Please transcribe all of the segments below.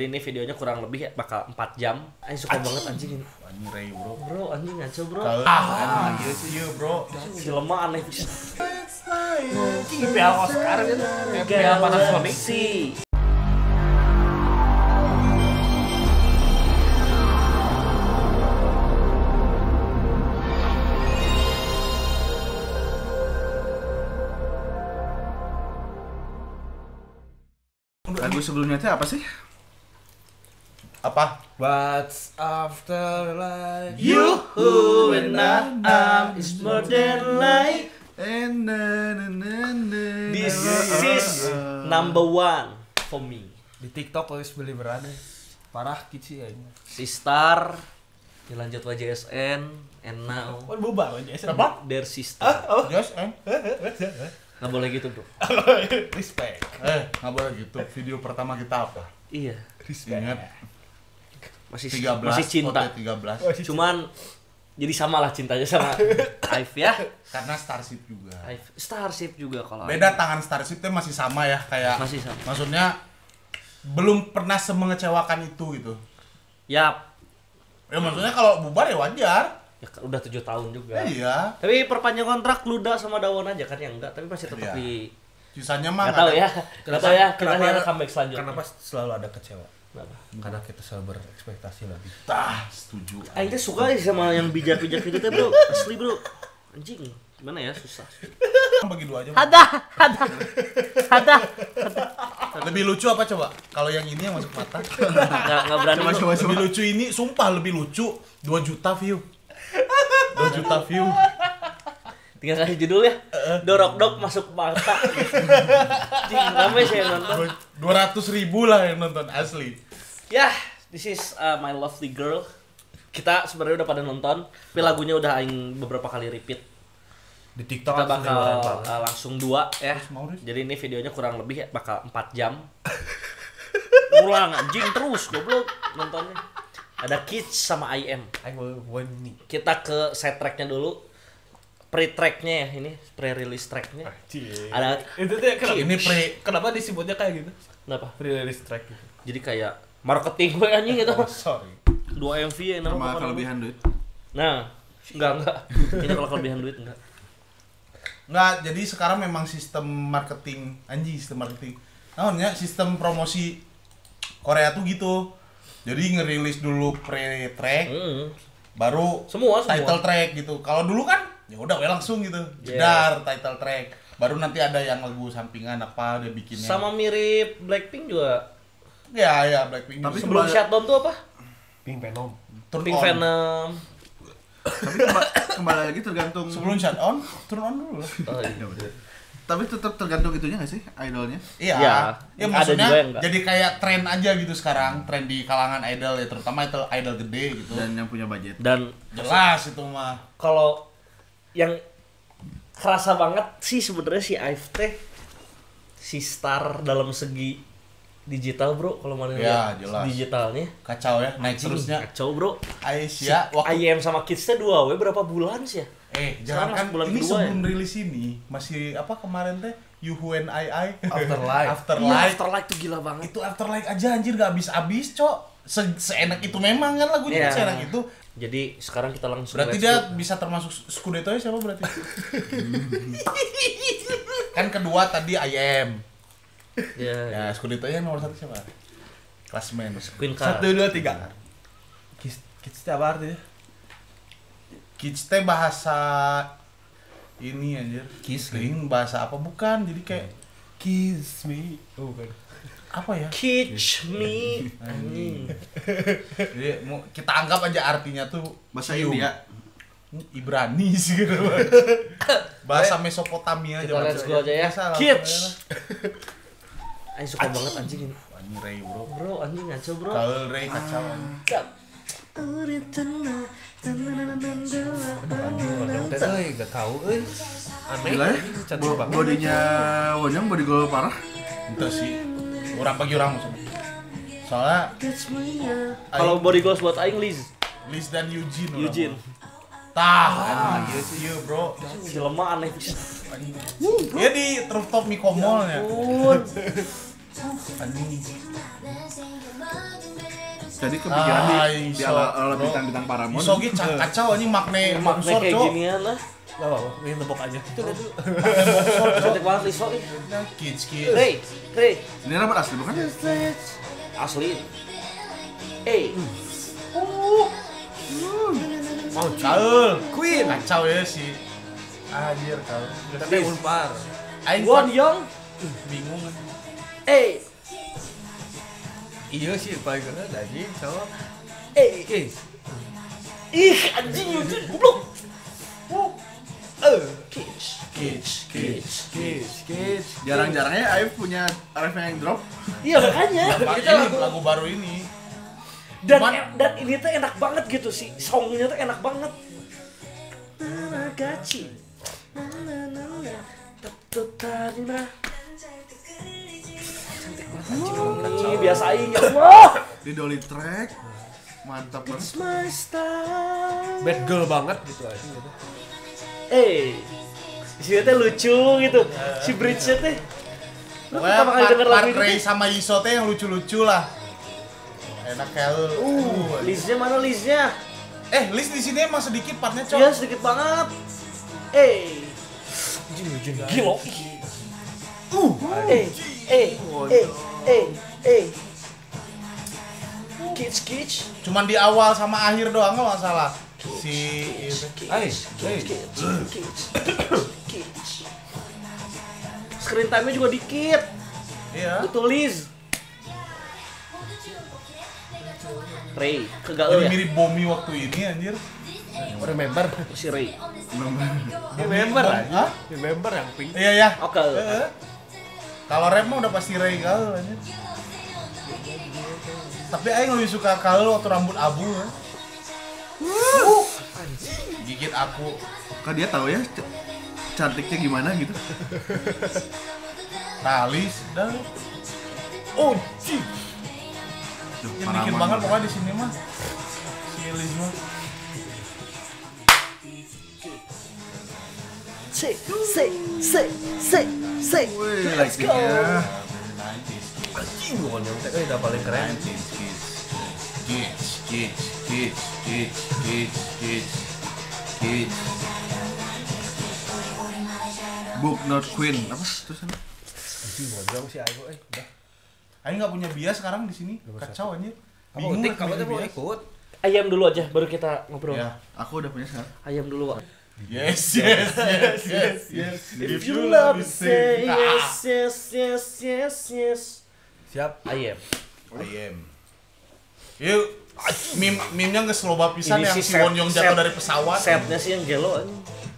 Jadi ini videonya kurang lebih bakal 4 jam. Anjing suka banget anjing. Anjing Ray bro. Bro, anjing ngaco bro. Iya bro. Si lemah aneh bisa. Piala Oscar gitu. Piala Panasonic. Lagu sebelumnya itu apa sih? Apa? What's after life? You who and I is more than life. This is number one for me. Di TikTok tulis beli berada. Parah kici ya ini. Sistar dilanjut WJSN and now Oh, bubar aja. Apa? their sister. Yes, Nggak boleh gitu bro. Respect. nggak boleh gitu. Video pertama kita apa? Iya. Ingat Masih 13, masih cinta. OT 13. Cuman jadi samalah cintanya sama Aif ya. Karena Starship juga. Aif Starship juga kalau Beda tangan Starship tuh masih sama ya, kayak Masih sama. maksudnya belum pernah semengecewakan itu gitu. Ya, Ya maksudnya kalau bubar ya wajar. ya udah 7 tahun juga. Iya. Tapi perpanjang kontrak Luda sama Dawon aja kan yang enggak, tapi masih tetap Iya. di Sisanya mah nggak tahu ya. Nggak tahu ya, kita Kenapa- lihat comeback selanjutnya. Kenapa selalu ada kecewa? Kenapa? Karena kita selalu berekspektasi lebih. Setuju. Aing teh suka sih sama yang bijak-bijak itu teh, Bro. Asli, Bro. Anjing, gimana ya, susah. Bagi dua aja. Ada. Lebih lucu apa coba? Kalau yang ini yang masuk mata. Enggak berani. Bro. Lebih lucu ini, sumpah lebih lucu. 2 juta view. 2 juta view. Tinggal kasih judul ya. Dorok-dok masuk mata. Anjing, ramai sih yang nonton. 200.000 lah yang nonton asli. Ya, this is my lovely girl. Kita sebenarnya udah pada nonton, tapi lagunya udah aing beberapa kali repeat. Di TikTok Kita bakal langsung 2 ya. mau, Riz? Jadi ini videonya kurang lebih bakal 4 jam. Ulang anjing terus goblok nontonnya. Ada Kids sama IM. I will win nih. Kita ke side tracknya dulu. Pre-tracknya ya, ini pre-release tracknya. Ada Itu tuh Ini kenapa disebutnya kayak gitu? kenapa? Pre-release track gitu. Jadi kayak marketing gue anjing gitu. Sorry. 2 MV ya nama sama pokoknya. kelebihan duit. Nah, enggak. Ini kalau kelebihan duit enggak. Enggak, jadi sekarang memang sistem marketing, sistem marketing. Namanya sistem promosi Korea tuh gitu. Jadi ngerilis dulu pre-track, baru Semua. title track gitu. Kalau dulu kan ya udah we langsung gitu. Jedar title track. Baru nanti ada yang lagu sampingan apa dia bikinnya. Sama mirip Blackpink juga. Ya Blackpink. Tapi juga. Sebelum Shutdown tuh apa? Pink Venom. Turn Pink on. Venom. Tapi kembali lagi tergantung. Sebelum shut on, turn on dulu lah. Oh, iya. Tapi tetap tergantung itunya nggak sih idolnya? Iya. Ya, Ya ada maksudnya juga yang enggak. jadi kayak tren aja gitu sekarang, tren di kalangan idol ya, terutama idol gede gitu. Dan yang punya budget. Dan Jelas itu mah. kalau yang kerasa banget sih sebenarnya si Aif teh si star dalam segi digital bro, kalau mana Ya, lihat jelas. digitalnya Kacau ya, naik terusnya. kacau bro. Aisyah waktu IM sama Kids teh 2W berapa bulan sih ya? jangan kan masuk bulan ini kedua sebelum ya? rilis ini masih apa kemarin teh Yuhu and I Afterlife. Iya, Afterlife. Afterlife tuh gila banget. Itu Afterlife aja anjir gak habis-habis, Cok. Seenak itu memang kan lagunya Iya. seenak itu. Jadi sekarang kita langsung Berarti let's dia go. bisa termasuk Scudetto siapa berarti? Kan kedua tadi IM. Ya, Ya, Scudetto nomor 1 siapa? Klasmen. Queen Card. 1, 2, 3. Kids apa artinya? Kids teh bahasa ini anjir. Kiss, Ini bahasa apa bukan? Jadi kayak Kiss me. Oh, bukan. apa ya? Catch me anjing. Jadi kita anggap aja artinya tuh Bahasa cium. India. Ibrani sih gitu. Bahasa Mesopotamia Kita zaman let's go aja ya. Biasa, langsung Kids. aja. Aing suka banget anjing ini. Anjing Ray bro. Bro, anjing ngaco bro. Kalau Ray kacau. Gak tahu, aneh. Gila ya? Cantik banget. Bodinya Wonyong body goal parah. Itu sih. Orang bagi orang maksudnya. Soalnya Kalau body goals buat Aing Liz. Liz dan Eugene. Eugene. Tah, iya bro. Jelema aneh bisa. Dia di rooftop Mikomol ya. Pun. Anjing. Jadi kepikiran di iso, ala bro. bintang-bintang Paramount. Iso ge kacau anjing makne Makna bongsor kayak cok. ginian lah. Gak apa-apa, ini tepok aja. Itu lihat dulu. Cantik banget Liso ih. Kids. Rey. Ini rambut asli bukan? Asli. Eh. Mau Kaul. Queen. Kacau ya sih. Anjir kaul. Tapi Unpar. Aing Won Young. bingung. Eh. Iya sih paling kena anjing cowok. Eh. Oke. Ih anjing Eugene goblok. Kids. Kids. Jarang-jarangnya Aif punya ref yang drop. Iya makanya. Kita Ini lagu baru ini. dan ini tuh enak banget gitu sih. Songnya tuh enak banget. Gachi. Ini biasa aing ya Allah. Di dolly track. Mantap banget. My style. Bad girl banget gitu aja gitu. Di sini teh lucu gitu. Si bridge-nya teh. Lu pertama kali denger lagu ini Ray teh, sama Iso teh yang lucu-lucu lah. Enak kaul. listnya mana listnya? List di sini emang sedikit partnya cok. Iya sedikit banget. Gila. Kids. Cuman di awal sama akhir doang nggak masalah. Si itu. Kids. Screen time-nya juga dikit. Iya. Betul Liz. Ray, kegaul Jadi ya? mirip Bomi waktu ini anjir. Remember. Si Ray. Remember aja. Hah? Remember yang pink. Iya ya. Oke. Kalau rap mah udah pasti Ray kaul anjir. Tapi aing lebih suka kaul waktu rambut abu ya. Gigit aku. Kan dia tahu ya cantiknya gimana gitu. Talis dan Oh, yang bikin banget pokoknya di sini mah. Si Liz mah. Say. Wih, Let's go. like-nya. Anjing bukan yang teh udah paling keren. Kids. Book not queen. Apa tulisannya? Anjing bukan sih ayo udah. Aing nggak punya bias sekarang di sini. Kacau anjir. Kamu utik, kamu tuh mau bias. ikut. Ayam dulu aja, baru kita ngobrol. Ya. Aku udah punya sekarang. Ayam dulu, Wak. Yes. If you love me, say yes. Siap. Ayam. Ayam. Yuk, meme-nya nggak slow pisan Ini yang sih si Won Young jatuh dari pesawat. Setnya sih yang gelo aja.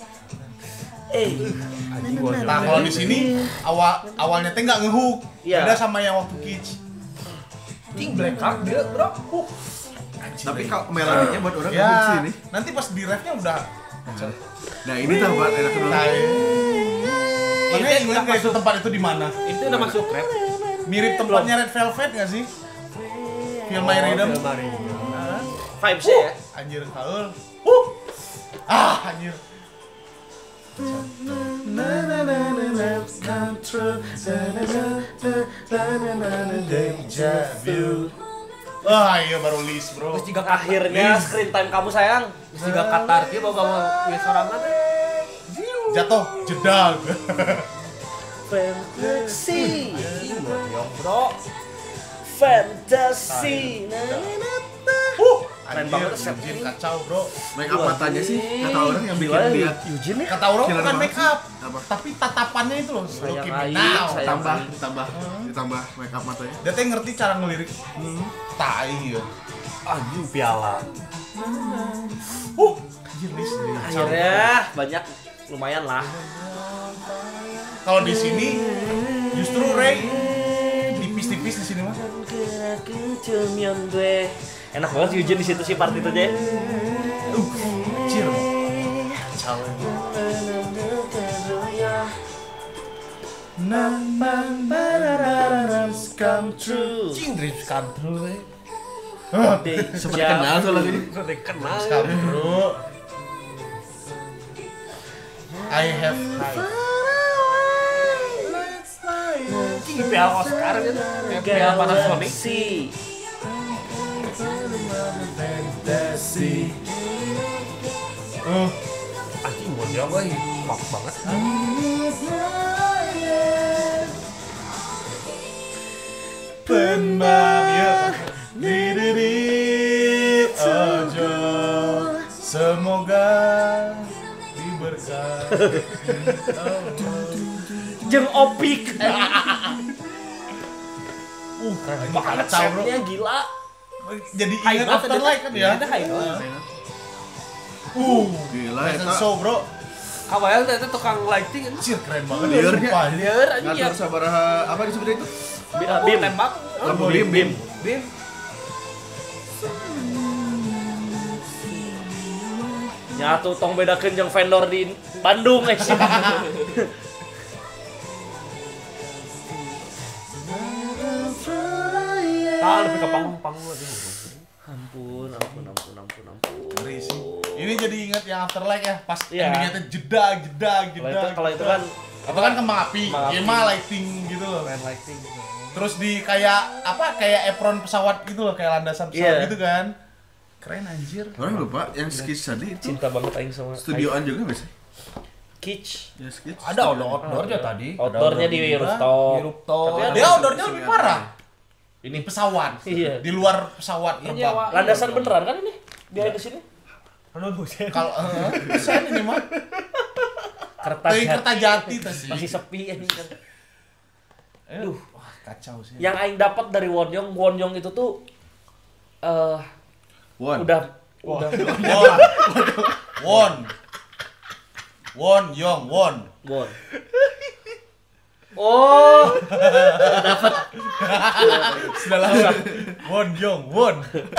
Anjing bukan. Nah, kalau di sini awalnya teh nggak ngehook. Iya. Beda sama yang waktu Kids. Anjing black card dia, Bro. Tapi kalau melodinya buat orang Ya, nggak sih ini. nanti pas di refnya udah. Nah ini tuh buat enak dulu. Nah, makanya Ini ingat nggak itu tempat itu di mana? Itu udah masuk rap. Mirip tempatnya Red Velvet nggak sih? Feel My Rhythm. Vibes ya. Anjir kaul. Anjir. Wah, iya baru list, bro. Terus juga Akhirnya screen time kamu sayang. Terus juga Qatar dia mau kamu wis sorangan. Jatuh, jedag. Fantasy. Anjing bukan, Bro. Fantasy. Keren banget Anjir, set Eugene kacau, bro. Make up matanya sih kata orang yang bikin Gila, dia Eugene ya. Kata orang Killer bukan banget make up, Apa? tapi tatapannya itu loh. Sayang Looking aing, now. sayang. ditambah make up matanya. Dia teh ngerti cara ngelirik. Tai ya. Anjing piala. Anjir, list. Akhirnya banyak lumayan lah. Kalau di sini justru Ray tipis-tipis di sini mah. Enak banget Eugene di situ sih part itu aja. Anjir. Kacau. Come true. Anjing dreams come true. Seperti kenal tuh lagu ini. Udah kenal. Come bro. I have high. Anjing piala Oscar gitu. Piala Panasonic. Ya gue maaf banget. Tenang ya. Diri ojo. Semoga diberkati. Jeung Opik. Keren Banget Kacau, bro. setnya gila. Jadi ingat Afterlife kan ya? Ada high note. Gila Fashion eta. show bro. Awalnya ternyata tukang lighting kan. Anjir keren banget. Liarnya. Sumpah. Liar aja ya. Ngatur sabaraha apa disebutnya itu? Bim. Tembak. Lampu bim. Bim. Nyatu tong bedakeun jeung vendor di Bandung sih. Lebih ke panggung aduh. Ampun. Ngeri sih. Ini jadi ingat yang Afterlife ya, pas Iya. endingnya tuh jeda. Kalau itu kan Itu kan kembang api, Kembang ya api. mah lighting gitu loh. main lighting. Terus di kayak apa? Kayak apron pesawat gitu loh, kayak landasan pesawat Iya. gitu kan. Keren anjir. Orang lupa yang sketch tadi itu Cinta banget aing sama studioan juga nggak sih? Kitsch. Ya sketch. Ada outdoornya tadi. Outdoornya di rooftop. Di rooftop. Tapi ada Dia outdoornya lebih parah. ini Di pesawat. Iya. Di luar pesawat Iya, terbang. nyawa. landasan beneran kan ini? Dia di sini. Aduh, buset. Kalau bisa ini mah. Kertas Teuing Kertajati teh sih. masih sepi ini kan. Aduh, wah kacau sih. Yang aing dapat dari Wonyong itu tuh One. udah Won Yong Won. Won. Oh, Sudah lama. Won Yong Won.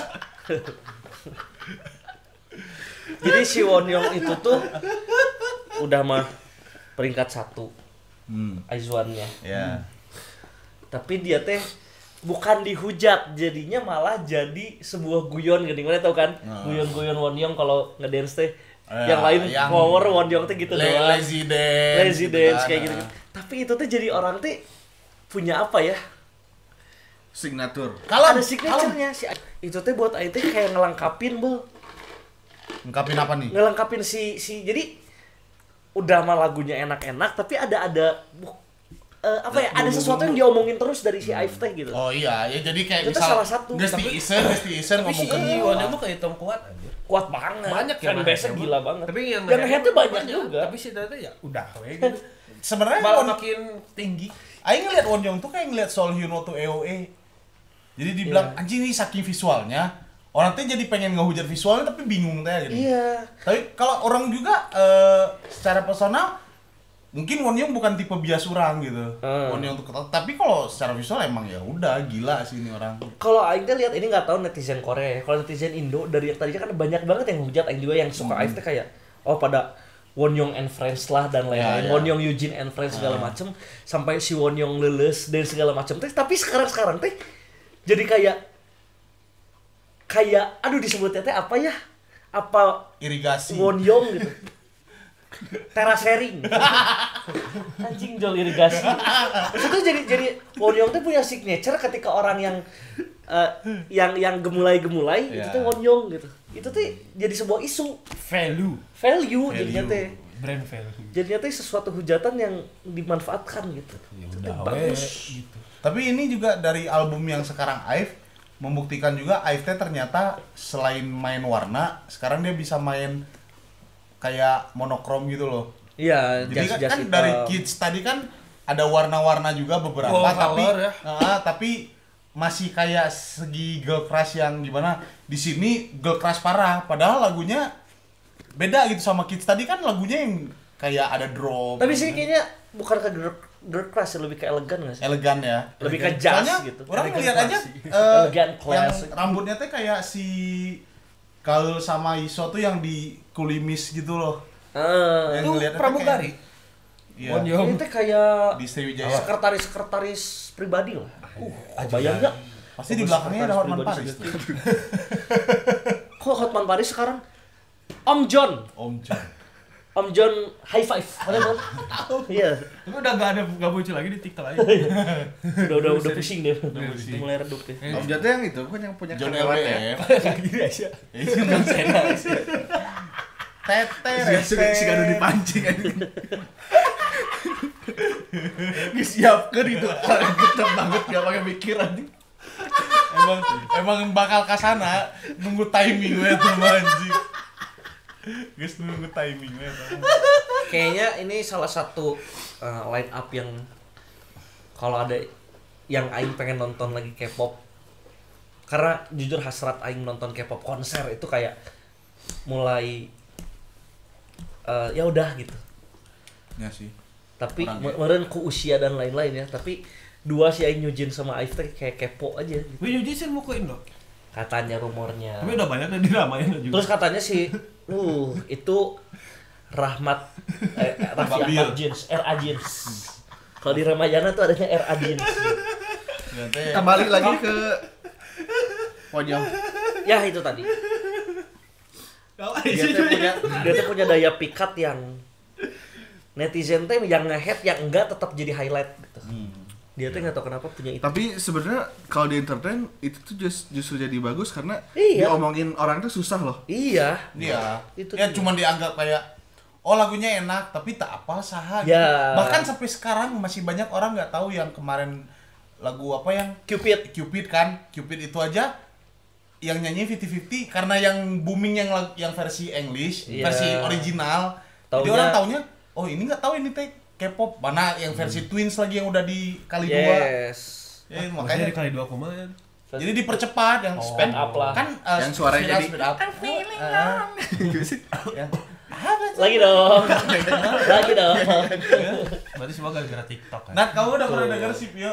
jadi si Wonyong itu tuh udah mah peringkat 1 Aizwannya. Ya. Tapi dia teh bukan dihujat, jadinya malah jadi sebuah guyon gini. Mana tau kan? Guyon-guyon Wonyong kalau ngedance teh. Yang lain yang power Wonyong teh gitu doang. Lazy dance. Lazy dance kan. kayak gitu. Tapi itu tuh jadi orang teh punya apa ya? Signature. Kalau Ada signature-nya si itu teh buat aing teh kayak ngelengkapin ngungkapin apa nih? ngelengkapin si jadi udah mah lagunya enak-enak tapi ada apa ya, ada sesuatu yang diomongin terus dari si Aif teh gitu. Oh iya, ya jadi kayak Itu misal salah satu. Gesti Isen Tapi si ngomong ke Wonnya mah kayak Tom kuat anjir. Kuat banget. Banyak ya fanbase-nya nge-head-nya, gila Bang. banget. Tapi yang nge-head-nya banyak juga. Tapi si ternyata ya udah we gitu. sebenarnya Malah Won, makin tinggi. aing ngeliat Won Young tuh kayak ngeliat Soul Hyuno to EOE. Jadi dibilang anjing nih saking visualnya, orang tuh jadi pengen ngehujat visualnya tapi bingung teh gitu. Iya. Tapi kalau orang juga secara personal mungkin Won Young bukan tipe bias orang gitu. Won Young tuh tapi kalau secara visual emang ya udah gila sih ini orang. Kalau aing teh lihat ini nggak tahu netizen Korea ya. Kalau netizen Indo dari yang tadinya kan banyak banget yang hujat aing juga yang suka Aif teh kayak pada Wonyong and Friends lah dan lain-lain. Ya. Wonyong Eugene and Friends segala macem sampai si Wonyong leles dan segala macem teh. Tapi sekarang teh jadi kayak aduh disebutnya teh apa ya? Apa Irigasi. Wonyong gitu. Terasering. Anjing jol irigasi. Itu jadi Wonyong tuh punya signature ketika orang yang gemulai-gemulai itu tuh Wonyong gitu. Itu tuh jadi sebuah isu value jadinya teh. Brand value. Jadinya teh sesuatu hujatan yang dimanfaatkan gitu. Ya Itu udah tuh we bagus. gitu. Tapi ini juga dari album yang sekarang Aif membuktikan juga Aif teh ternyata selain main warna, sekarang dia bisa main kayak monokrom gitu loh. Iya, Jadi jas-jas kan hitam. dari Kids tadi kan ada warna-warna juga beberapa Oh, tapi color ya. tapi masih kayak segi girl crush yang gimana. Di sini girl crush parah padahal lagunya beda gitu sama Kids tadi kan lagunya yang kayak ada drop. Tapi sih kayaknya bukan ke girl crush, lebih ke elegan nggak sih? elegan ya. Lebih ke jazz Soalnya gitu. orang Elegan ngeliat aja Elegan yang classic. rambutnya teh kayak si Kaul sama Iso tuh yang di kulimis gitu loh. Yang Itu ngeliatnya pramugari. Iya. Wonyong. Ini teh kayak Di Sriwijaya. sekretaris pribadi lah. Bayang nggak? Pasti di belakangnya ada Hotman Pribadi Paris. segala. Kok Hotman Paris sekarang? Om John high five. Ada kan? Iya. Tapi udah enggak muncul lagi di TikTok aja. Udah pusing dia. Mulai redup deh. Om Jatuh yang itu kan yang punya John karyawan ya. LBF. Gini aja. Itu kan Sena. Tete Si kado dipancing anjing. Disiapkan itu. Gede banget gak pakai mikir anjing. Emang bakal kasana nunggu timing we tuh anjing. Guys nunggu timing we tuh. Kayaknya ini salah satu line up yang kalau ada yang aing pengen nonton lagi K-pop. Karena jujur hasrat aing nonton K-pop konser itu kayak mulai ya udah gitu. Ya sih. Tapi Kurang ya. meren ku usia dan lain-lain ya, tapi dua si aing Nyujin sama Aif teh kayak kepo aja gitu. Wih, Yuji sih mau ke Indo. Katanya rumornya. Tapi udah banyak nih di Ramayana juga. Terus katanya si itu Rahmat Raffi Babil. Ahmad Jeans, RA Jeans. Kalau di Ramayana tuh adanya RA Jeans. Kembali lagi ke pojok. Ya itu tadi. Dia tuh punya daya pikat yang netizen teh yang nge-hate yang enggak tetap jadi highlight gitu. Dia tuh nggak tahu kenapa punya itu. Tapi sebenarnya kalau di entertain itu tuh justru jadi bagus karena Iya. diomongin orang tuh susah loh. Iya. Iya. Itu Ya tuh. cuma dianggap kayak lagunya enak tapi tak apa saha gitu. Ya. Bahkan sampai sekarang masih banyak orang nggak tahu yang kemarin lagu apa yang Cupid kan. Cupid itu aja yang nyanyi 50-50 karena yang booming yang versi English, Iya. versi original. Jadi Taunya- orang taunya oh ini nggak tahu ini teh K-pop. Mana yang versi Twins lagi yang udah dikali dua. Yes. Ya, Makanya makanya dikali 2 kumahan. jadi dipercepat yang Speed up lah. kan Yang suaranya jadi- speed up. Yang Lagi dong. Lagi dong. Berarti semua gara-gara TikTok kan. Nah, kamu udah pernah denger si Pio?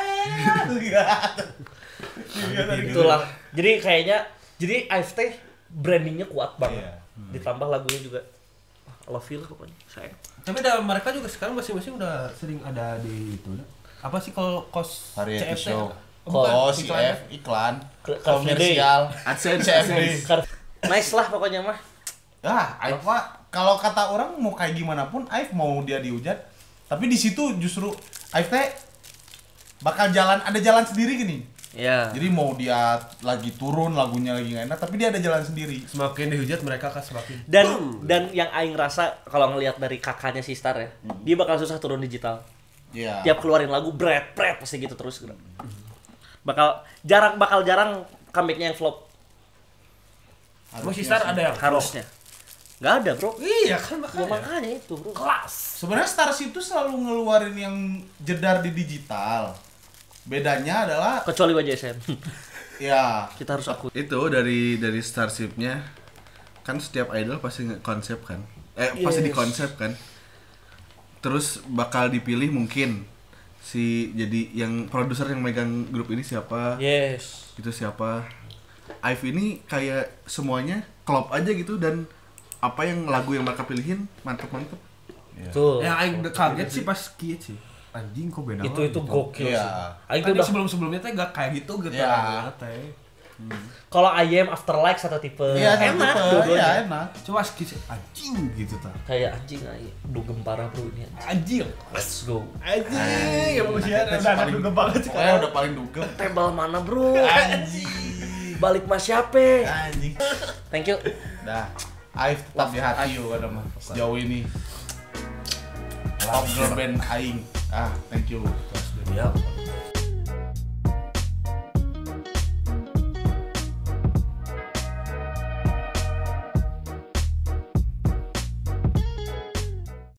Itulah. Jadi kayaknya AFT brandingnya kuat banget. Iya. Ditambah lagunya juga love you lah pokoknya. Sayang. Tapi dah mereka juga sekarang masing-masing udah sering ada di itu dah. Apa sih kalau kos Variety CFT? show. Kos. Oh, CF iklan, Car Free Day. komersial, AdSense, CFD. Nice lah pokoknya mah. Aif mah kalau kata orang mau kayak gimana pun Aif mau dia dihujat. Tapi di situ justru Aif teh bakal ada jalan sendiri gini. Ya. Jadi mau dia lagi turun lagunya lagi nggak enak, tapi dia ada jalan sendiri. Semakin dihujat mereka akan semakin Dan yang aing rasa kalau ngelihat dari kakaknya si Star ya, dia bakal susah turun digital. Iya. Tiap keluarin lagu bret pasti gitu terus gitu. Bakal jarang comeback-nya yang flop Masih Star ada yang harusnya. Nggak ada, Bro. Iya kan Ya makanya itu, Bro. kelas. Sebenarnya Stars itu selalu ngeluarin yang jedar di digital. Bedanya adalah Kecuali WJSN. ya Kita harus akui. Itu dari Starship-nya kan setiap idol pasti konsep kan. Pasti Yes. dikonsep kan. Terus bakal dipilih mungkin jadi yang produser yang megang grup ini siapa? Yes. Itu siapa? Aif ini kayak semuanya klop aja gitu dan apa yang lagu yang mereka pilihin mantep-mantep. Tuh. Yang aing kaget sih pas kieu sih. Anjing kok beda. Itu gokil Iya. sih. Aing Kan tuh udah sebelum-sebelumnya teh gak kayak gitu gitu. Iya. Teh. kalau IM Afterlife satu tipe. Iya, enak tipe. dua-duanya. Iya, enak. Coba skis anjing gitu ta. Kayak anjing aja. Dugem parah, Bro ini. Anjing. Let's go. Anjing. Emosian Paling- udah dugem banget sih. Pokoknya udah paling dugem. Tebal mana, Bro? Anjing. Balik Mas siapa? Anjing. Thank you. Dah. Aif tetap di hati yo kada mah. Sejauh ini. Top girl band aing. Thank you. Ya.